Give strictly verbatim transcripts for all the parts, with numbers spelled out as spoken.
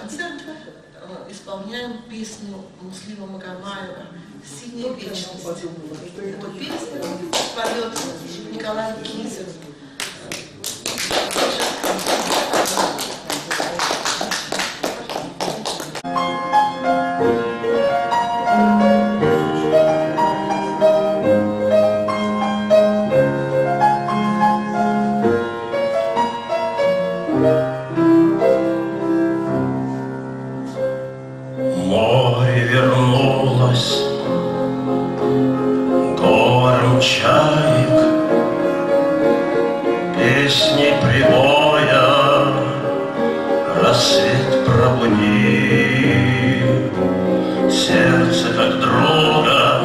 концерт э, исполняем песню Муслима Магомаева «Синяя вечность». Эту песню поет Николай Кизер. Море вернулось гором чаек, песней прибоя рассвет пробуди. Сердце как друга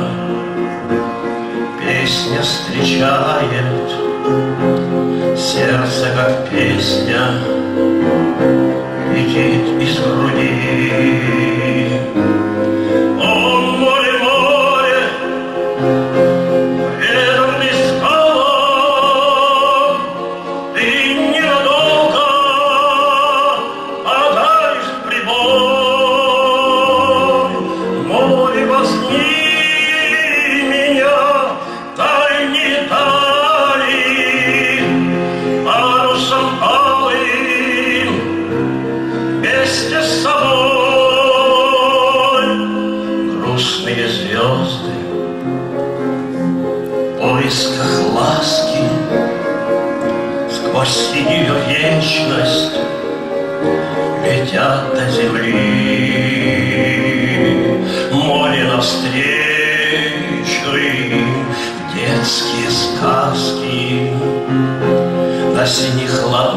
песня встречает, сердце как песня летит из груди. О, море, море, верный скалам, ты ненадолго отдаешь прибой. Море, возьми меня, дальние дали, парусом алым вместе с собой. Грустные звезды в поисках ласки сквозь синюю вечность летят до земли. Море навстречу им детские сказки на синих ланах